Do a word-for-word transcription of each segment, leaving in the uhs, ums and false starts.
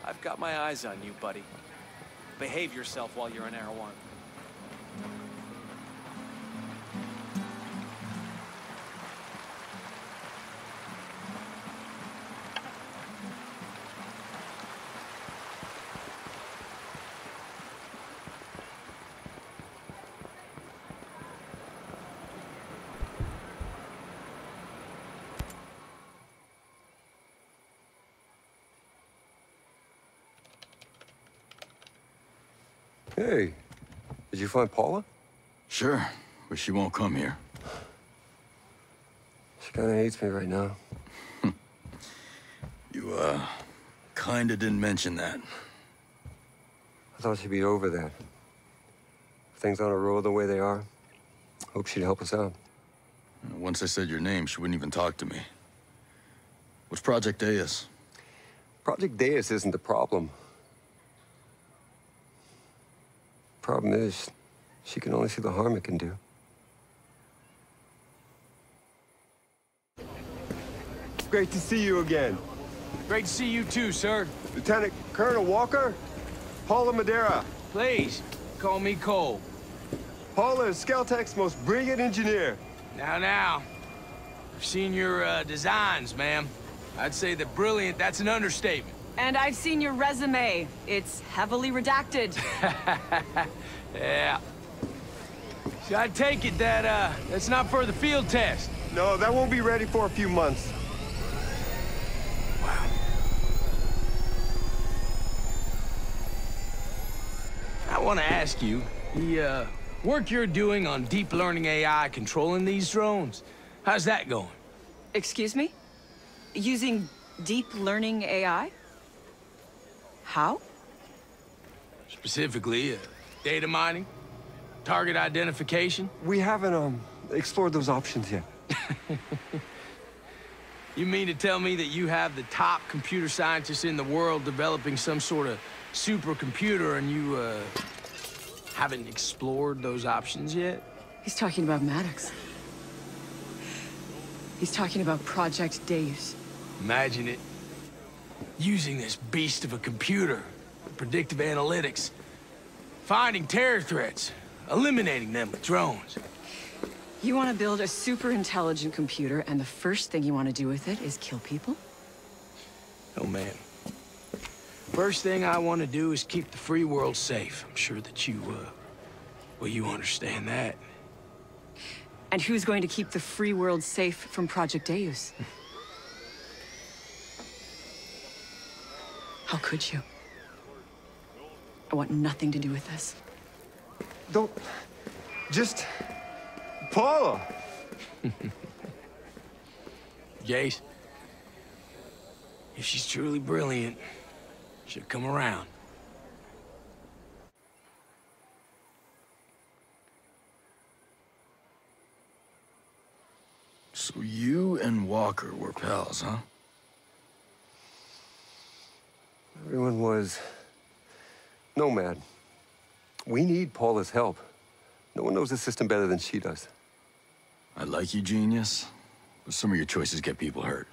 I've got my eyes on you, buddy. Behave yourself while you're in Air One. Hey, did you find Paula? Sure, but she won't come here. She kinda hates me right now. You, uh, kinda didn't mention that. I thought she'd be over that. If things on a roll the way they are, hope she'd help us out. Once I said your name, she wouldn't even talk to me. What's Project Deus? Project Deus isn't the problem. Problem is, she can only see the harm it can do. Great to see you again. Great to see you too, sir. Lieutenant Colonel Walker, Paula Madera. Please, call me Cole. Paula is Skeltech's most brilliant engineer. Now, now. I've seen your uh, designs, ma'am. I'd say that brilliant, that's an understatement. And I've seen your resume. It's heavily redacted. Yeah. So I take it that, uh, that's not for the field test? No, that won't be ready for a few months. Wow. I want to ask you, the, uh, work you're doing on deep learning A I controlling these drones, how's that going? Excuse me? Using deep learning A I? How? Specifically, uh, data mining? Target identification? We haven't, um, explored those options yet. You mean to tell me that you have the top computer scientists in the world developing some sort of supercomputer and you, uh, haven't explored those options yet? He's talking about Maddox. He's talking about Project Deus. Imagine it. Using this beast of a computer, predictive analytics, finding terror threats, eliminating them with drones. You want to build a super intelligent computer, and the first thing you want to do with it is kill people? Oh, man. First thing I want to do is keep the free world safe. I'm sure that you, uh, well, you understand that. And who's going to keep the free world safe from Project Deus? How could you? I want nothing to do with this. Don't... just... Paula! Jace, if she's truly brilliant, she'll come around. So you and Walker were pals, huh? Everyone was... nomad. We need Paula's help. No one knows the system better than she does. I like you, genius, but some of your choices get people hurt.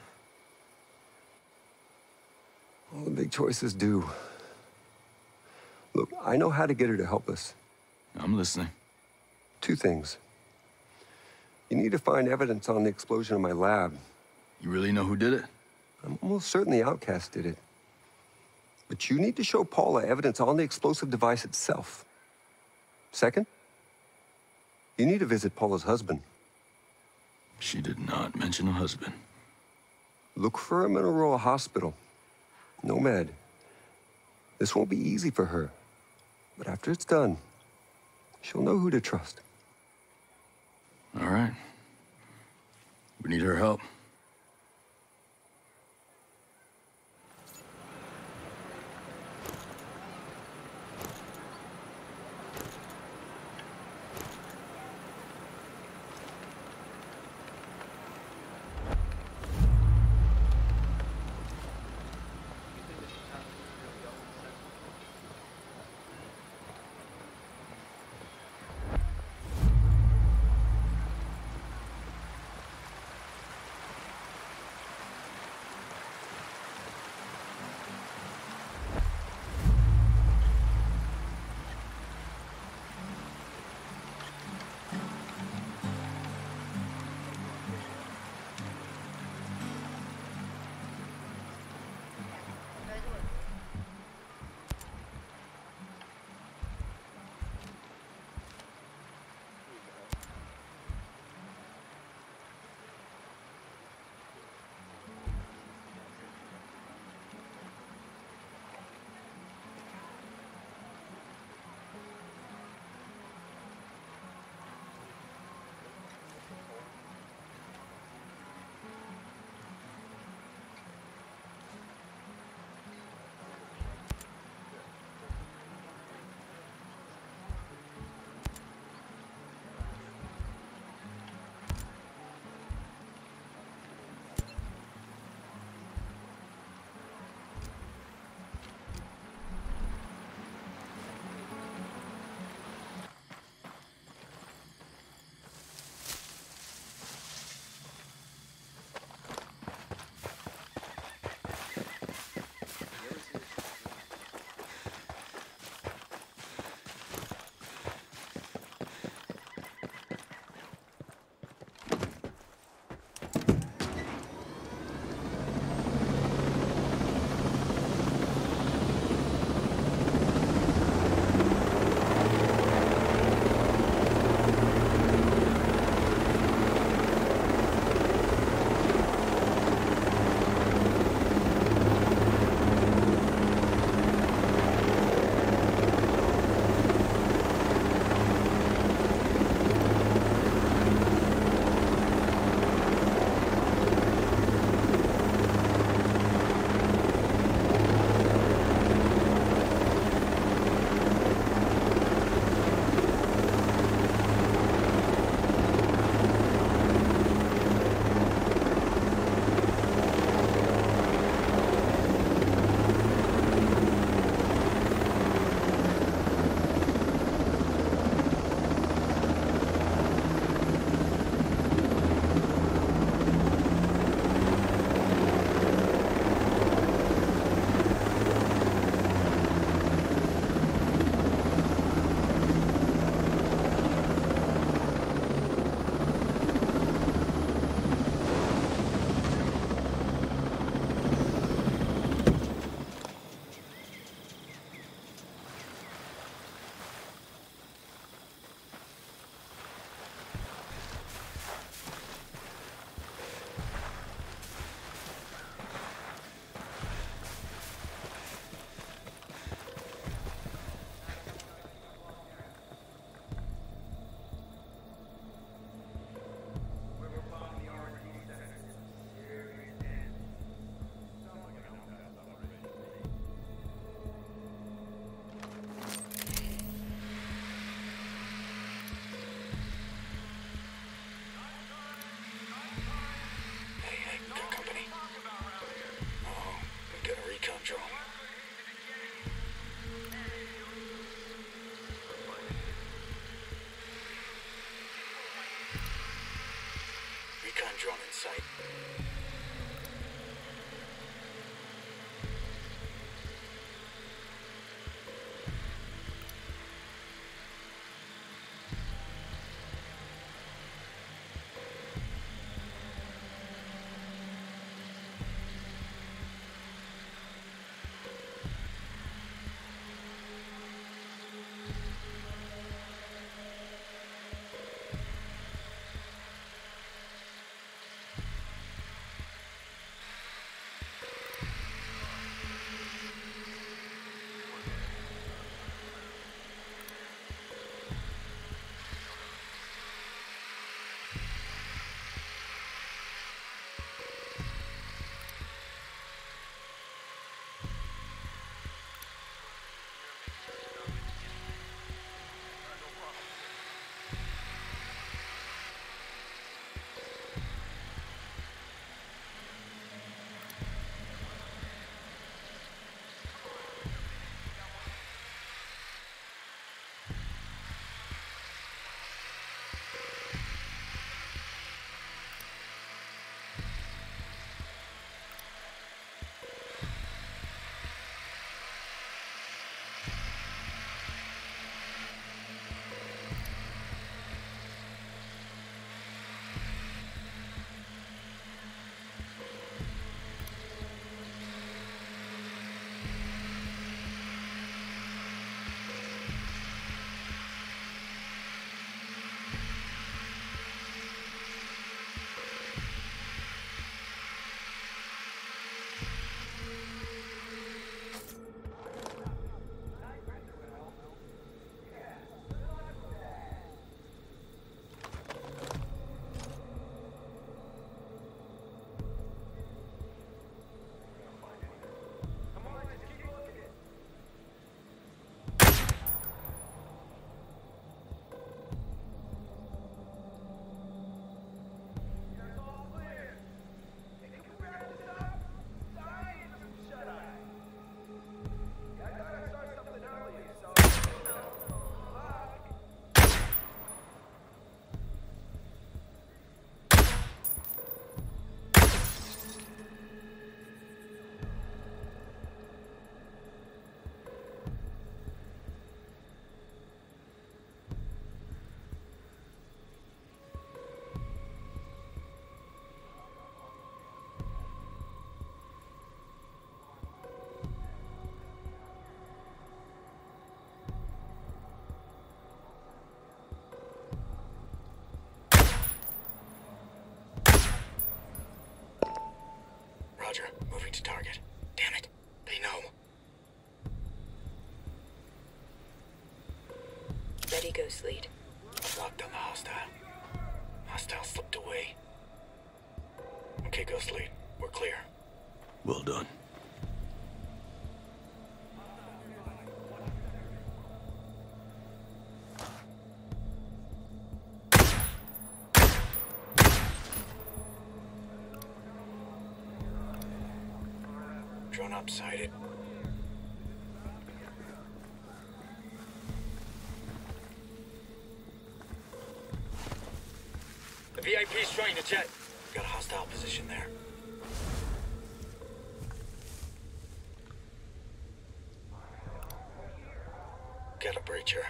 All the big choices do. Look, I know how to get her to help us. I'm listening. Two things. You need to find evidence on the explosion in my lab. You really know who did it? I'm almost certain the Outcast did it. But you need to show Paula evidence on the explosive device itself. Second, you need to visit Paula's husband. She did not mention a husband. Look for him in Aurora Hospital. Nomad. This won't be easy for her. But after it's done, she'll know who to trust. All right. We need her help. Recon drone. Recon drone in sight. Roger, moving to target. Damn it, they know. Ready, Ghost Lead. Locked on the hostile. Hostile slipped away. Okay, Ghost Lead, we're clear. Well done. Drone up, sighted. The V I P's trying to jet. Got a hostile position there. Get a breacher.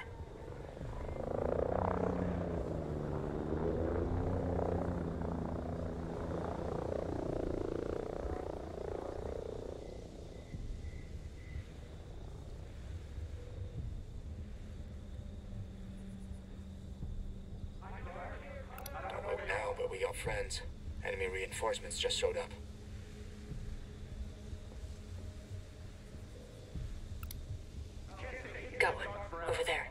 Friends. Enemy reinforcements just showed up. Got one. Over there.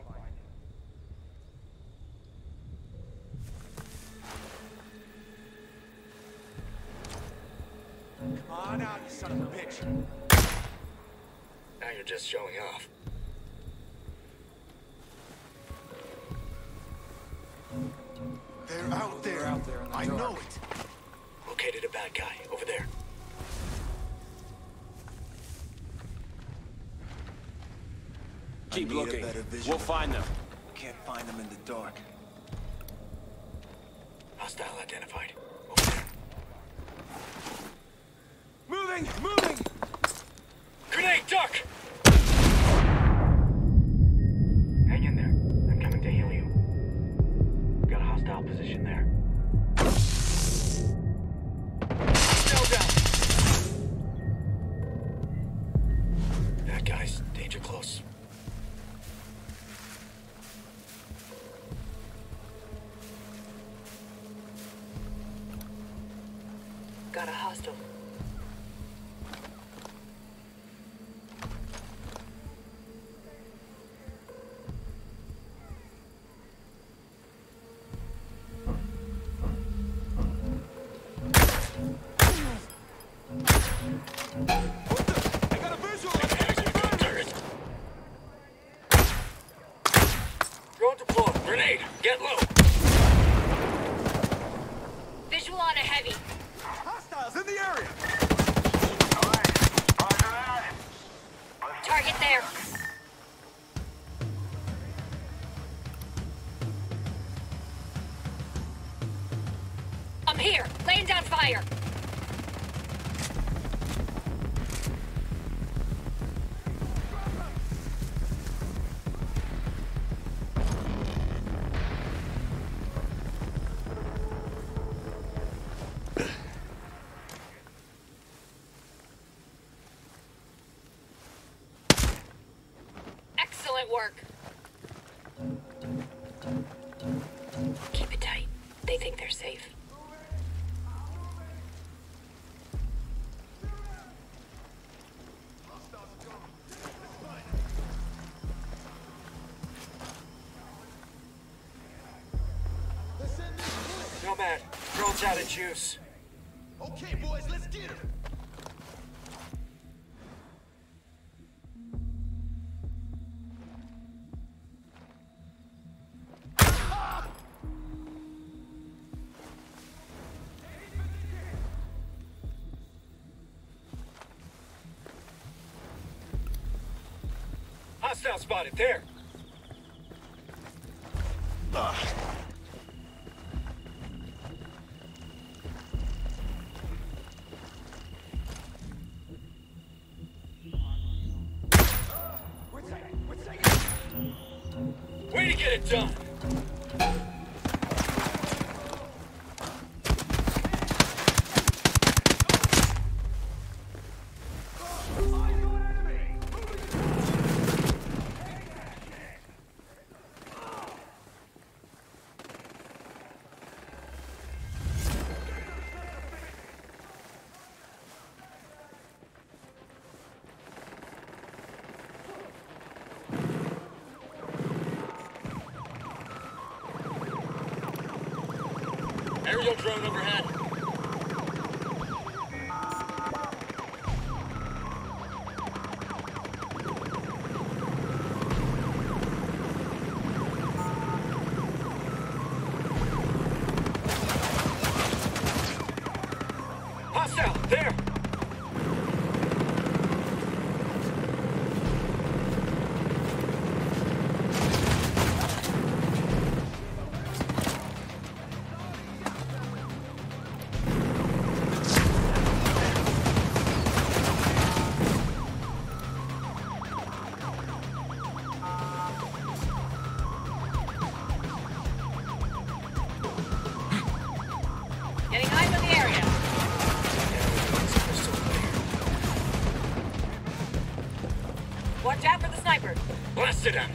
Come on out, you son of a bitch. Now you're just showing off. They're out there. They're out there in the I dark. know it. Located a bad guy over there. Keep need a looking. better visual. We'll find them. Can't find them in the dark. Hostile identified. Over there. Moving! Moving! Grenade, duck! Hang in there. I'm coming to heal you. Got a hostile position there. Hostile down! That guy's danger close. Got a hostile. I got a visual! Turret. Drone deployed. Grenade, get low. Visual on a heavy. Hostiles in the area! Target there. I'm here. Laying down fire. Excellent work. Keep it tight. They think they're safe. Nomad, drone's out of juice. Okay, boys, let's get it! Hostile spotted there. We're taking, we're taking. Way to get it done. Aerial drone overhead. Hostile, there! Getting eyes on the area. Watch out for the sniper. Blasted him!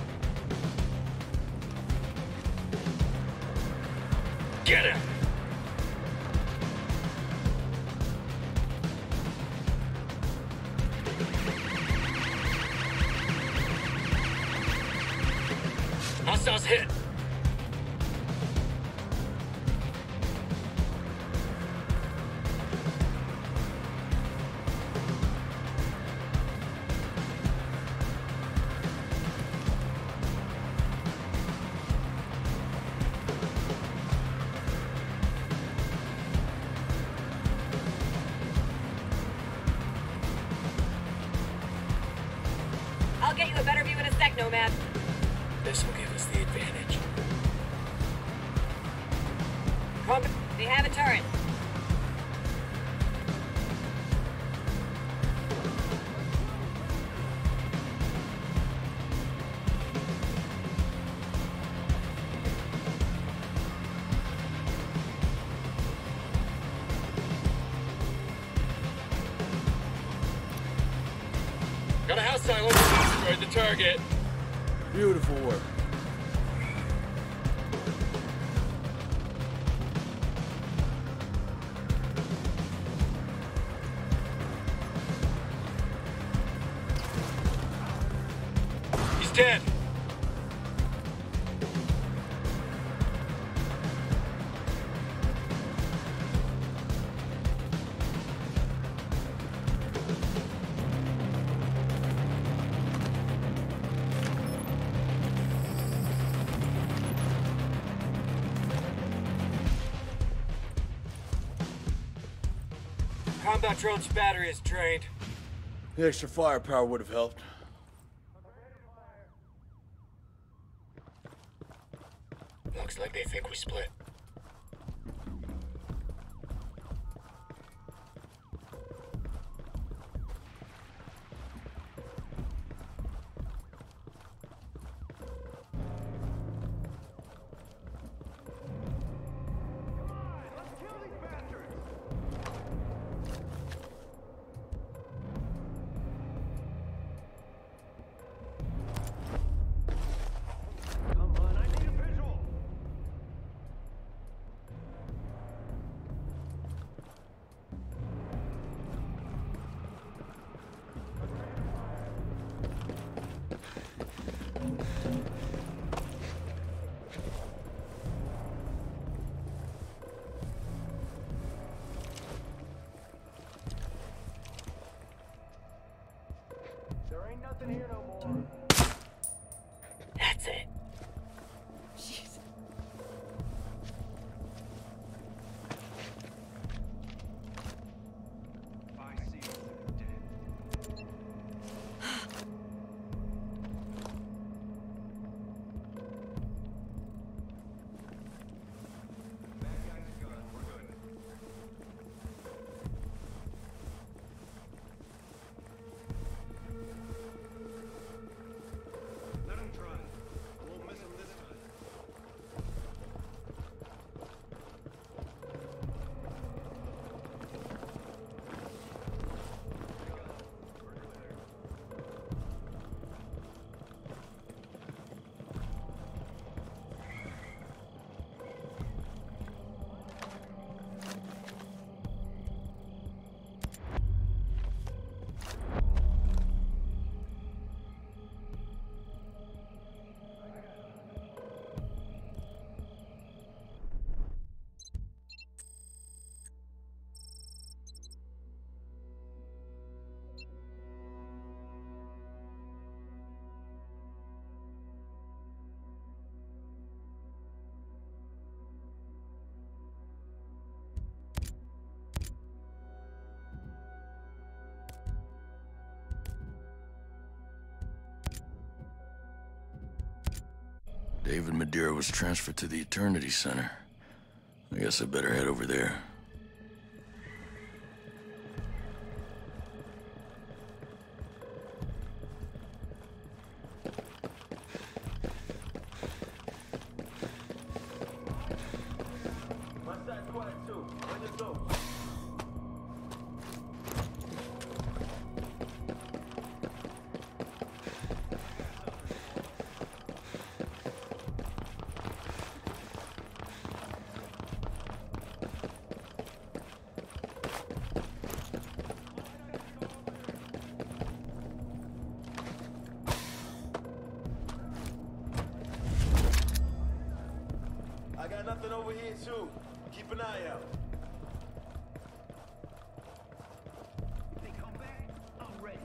Get him! Hostiles hit! I'll get you a better view in a sec, Nomad. This will give us the advantage. Combat. They have a turret. Got a hostile over destroyed the target. Beautiful work. He's dead. Combat drone's battery is drained. The extra firepower would have helped. Looks like they think we split. That's it. Jeez. David Madera was transferred to the Eternity Center. I guess I better head over there. I got nothing over here, too. Keep an eye out. If they come back, I'm ready.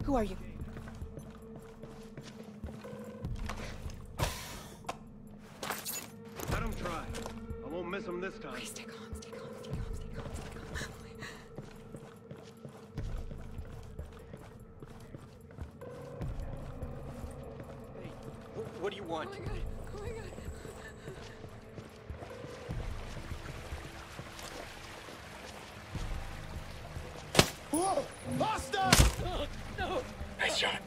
Who are you? Let him try. I won't miss him this time. Okay, stay calm, stay calm, stay calm, stay calm, stay calm. Hey, wh what do you want? Oh my god, oh my god. Whoa! Basta! Oh, no! Nice shot.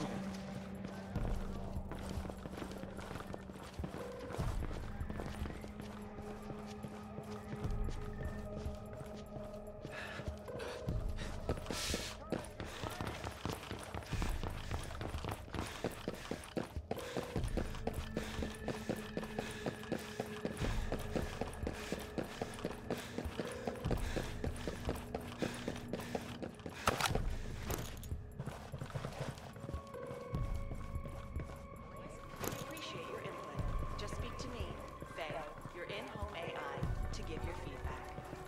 Appreciate your input. Just speak to me, Faye, your in-home A I, to give your feedback.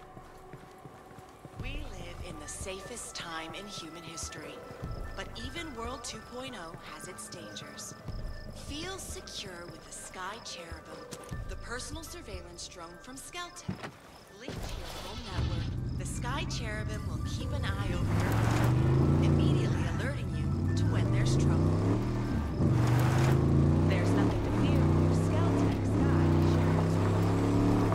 We live in the safest time in human history, but even World two point oh has its dangers. Feel secure with the Sky Cherubim, the personal surveillance drone from Skeltec. Linked to your home network, the Sky Cherubim will keep an eye over your home, immediately alerting you to when there's trouble. There's nothing to fear with your Skeltec Sky Cherubim.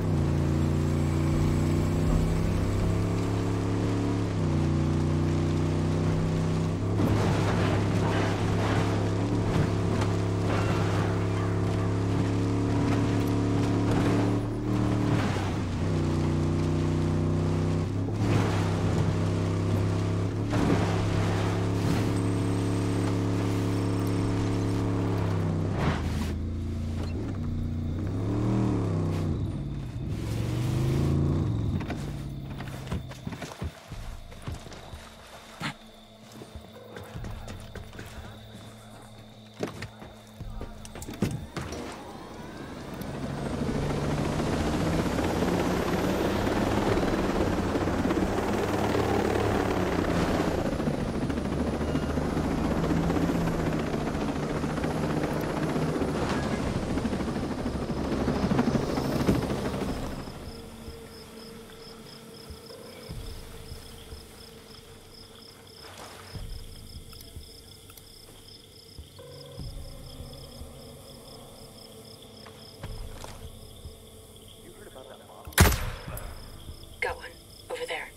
Got one. Over there.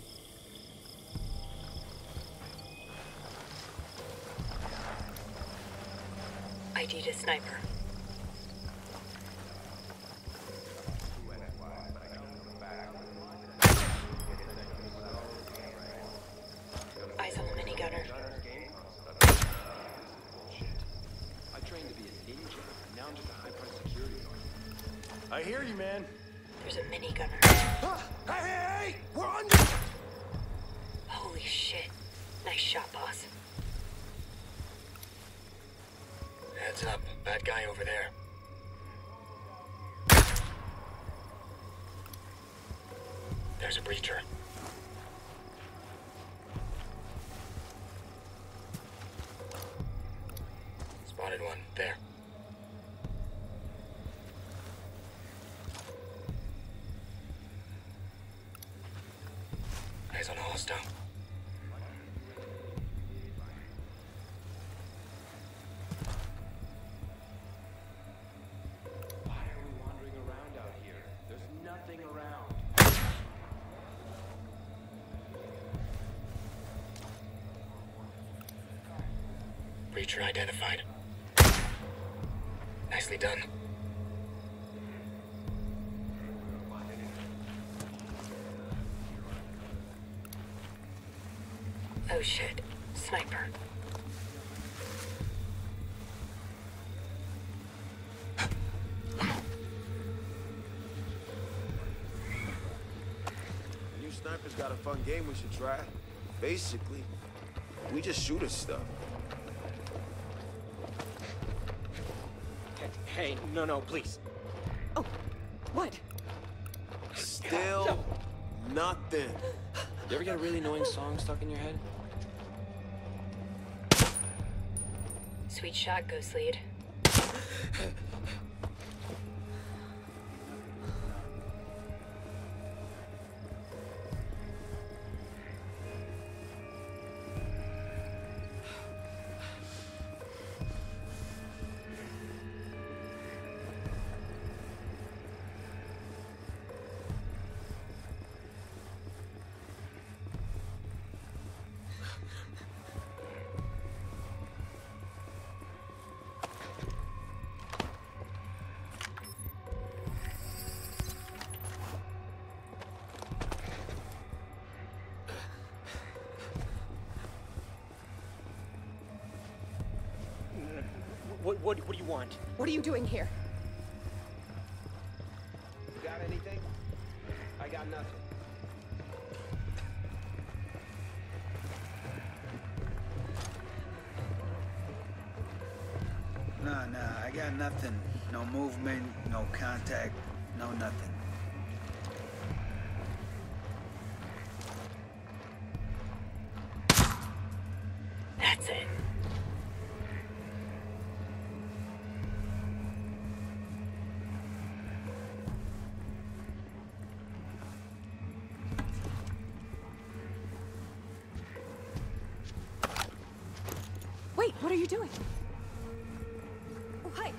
I D'd a sniper. Eyes on the minigunner. I trained to be a ninja, and now I'm just a high-priced security guard. I hear you, man. There's a minigunner. Ah! Hey, hey, hey! We're under! Holy shit. Nice shot, boss. Heads up. Bad guy over there. There's a breacher. Spotted one. There. Eyes on a hostile. Why are we wandering around out here? There's nothing around. Breacher identified. Nicely done. Oh shit. Sniper. New sniper's got a fun game we should try. Basically, we just shoot at stuff. Hey, no, no, please. Oh, what? Still nothing. You ever get a really annoying song stuck in your head? Sweet shot, Ghost Lead. What, what, what do you want? What are you doing here? You got anything? I got nothing. Nah, nah, I got nothing. No movement, no contact, no nothing. That's it. Wait, what are you doing? Oh, hi.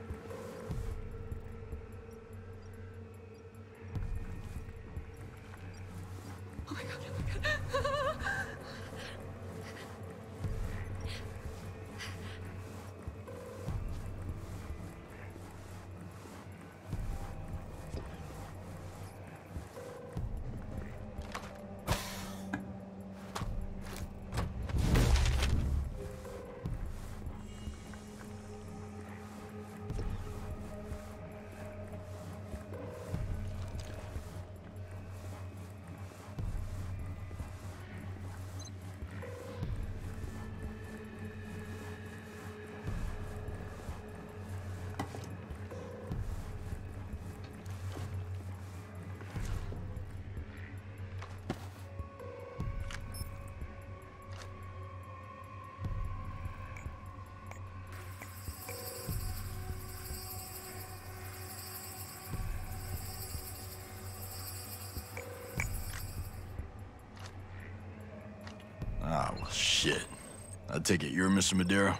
Oh my god, oh my god. Ah, well, shit. I take it you're Mister Madera?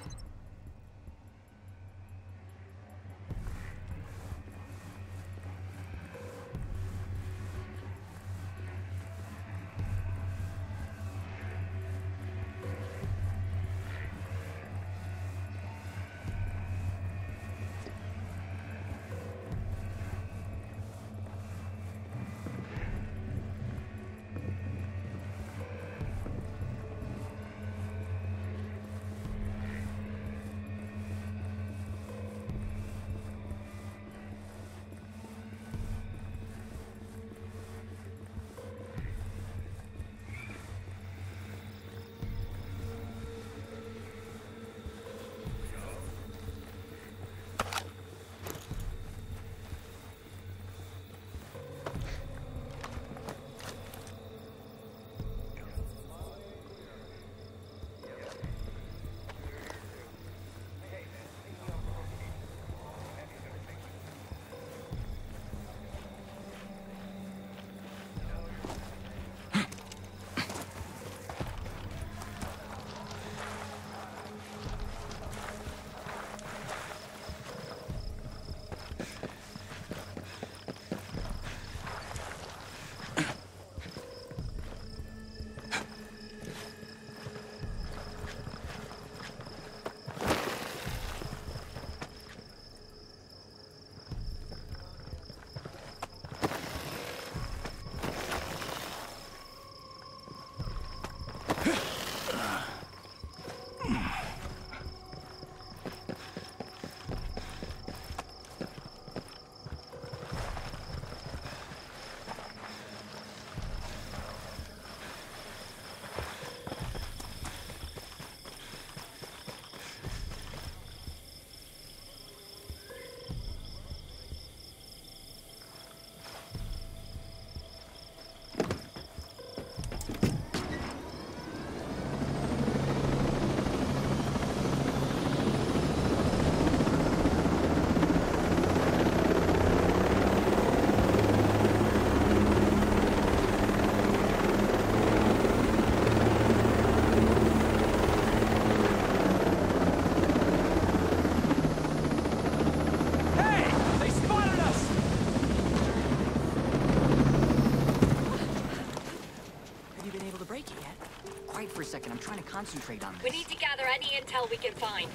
quiet for a second. I'm trying to concentrate on this. We need to gather any intel we can find.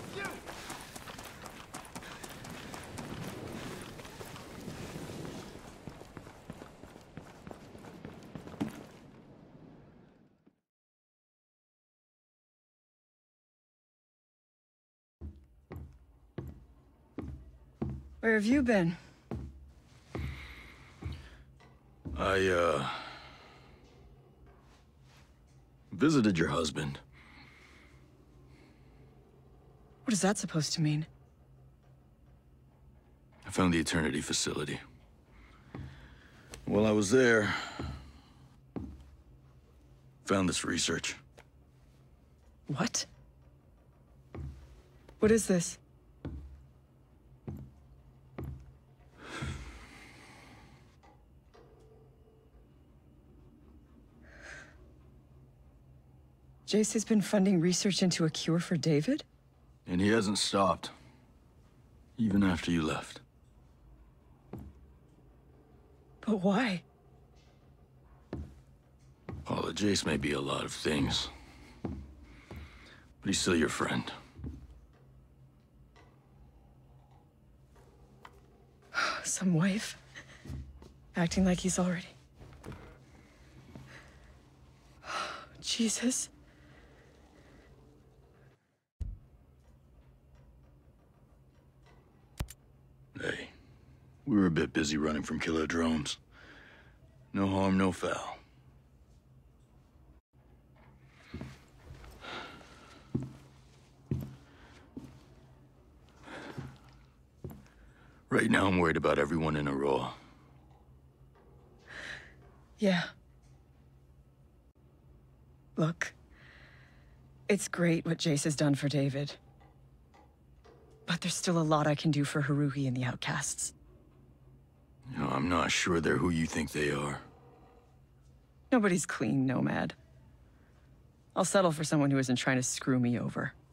Where have you been? I, uh... visited your husband. What is that supposed to mean? I found the Eternity facility. While I was there, found this research. What? What is this? Jace has been funding research into a cure for David? And he hasn't stopped. Even after you left. But why? Paula, Jace may be a lot of things. But he's still your friend. Some wife. Acting like he's already... Jesus. Hey, we were a bit busy running from killer drones. No harm, no foul. Right now, I'm worried about everyone in Aurora. Yeah. Look, it's great what Jace has done for David. But there's still a lot I can do for Haruhi and the Outcasts. You know, I'm not sure they're who you think they are. Nobody's clean, Nomad. I'll settle for someone who isn't trying to screw me over.